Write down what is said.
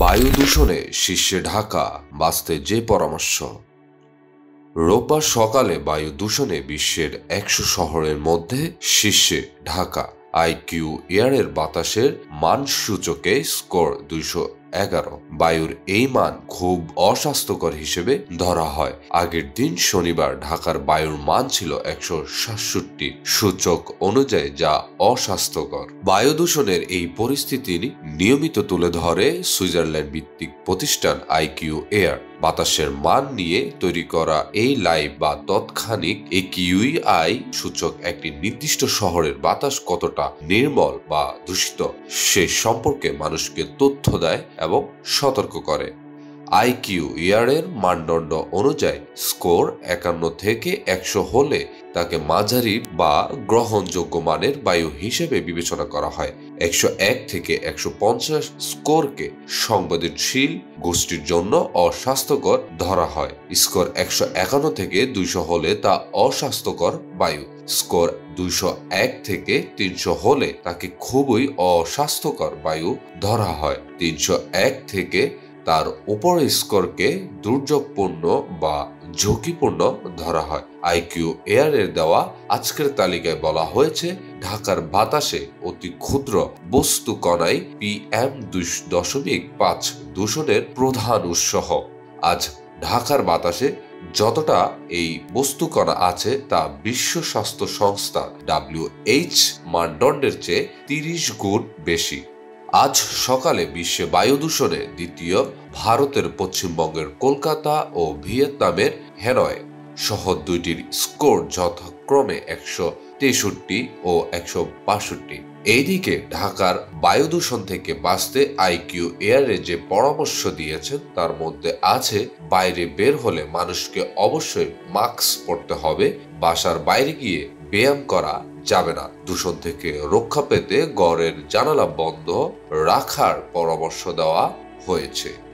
বায়ু দূষণে শীর্ষে ঢাকা, বাঁচতে যে পরামর্শ। রোববার সকালে বায়ু দূষণে বিশ্বের ১০০ শহরের মধ্যে শীর্ষে ঢাকা। আইকিউ এয়ারের বাতাসের মান সূচকে স্কোর ২১১। বায়ুর এই মান খুব অস্বাস্থ্যকর হিসেবে ধরা হয়। আগের দিন শনিবার ঢাকার বায়ুর মান ছিল ১৬৭ সূচক অনুযায়ী, যা অস্বাস্থ্যকর। বায়ু দূষণের এই পরিস্থিতি নিয়মিত তুলে ধরে সুইজারল্যান্ড ভিত্তিক প্রতিষ্ঠান আইকিউ এয়ার। বাতাসের মান নিয়ে তৈরি করা এই লাইভ বা তাৎক্ষণিক একিউআই সূচক একটি নির্দিষ্ট শহরের বাতাস কতটা নির্মল বা দূষিত সে সম্পর্কে মানুষকে তথ্য দেয় এবং সতর্ক করে। আইকিউ এয়ারের মানদণ্ড অনুযায়ী স্কোর ৫১ থেকে ১০০ হলে তাকে মাঝারি বা গ্রহণযোগ্য মানের বায়ু হিসেবে বিবেচনা করা হয়। ১০১ থেকে ১৫০ স্কোরকে সংবেদনশীল গোষ্ঠীর জন্য অস্বাস্থ্যকর ধরা হয়। স্কোর ১৫১ থেকে ২০০ হলে তা অস্বাস্থ্যকর বায়ু। স্কোর ২০১ থেকে ৩০০ হলে তাকে খুবই অস্বাস্থ্যকর বায়ু ধরা হয়। ৩০১ থেকে তার উপরের স্কোরকে দুর্যোগপূর্ণ বা ঝুঁকিপূর্ণ ধরা হয়। আইকিউ এয়ারের দেওয়া আজকের তালিকায় বলা হয়েছে, ঢাকার বাতাসে অতি ক্ষুদ্র বস্তু কণাই PM2.৫ দূষণের প্রধান উৎস। আজ ঢাকার বাতাসে যতটা এই বস্তু কণা আছে তা বিশ্ব স্বাস্থ্য সংস্থা WHO মানদণ্ডের চেয়ে ৩০ গুণ বেশি। আজ সকালে বিশ্বে বায়ু দূষণে দ্বিতীয় ভারতের পশ্চিমবঙ্গের কলকাতা ও ভিয়েতনামের হ্যানয় শহর দুইটির স্কোর যথাক্রমে ১৬৩ ও ১৬২। এইদিকে ঢাকার বায়ু দূষণ থেকে বাঁচতে আইকিউ এয়ারে যে পরামর্শ দিয়েছেন তার মধ্যে আছে, বাইরে বের হলে মানুষকে অবশ্যই মাস্ক পরতে হবে, বাসার বাইরে গিয়ে ব্যায়াম করা যাবে না, দূষণ থেকে রক্ষা পেতে ঘরের জানালা বন্ধ রাখার পরামর্শ দেওয়া হয়েছে।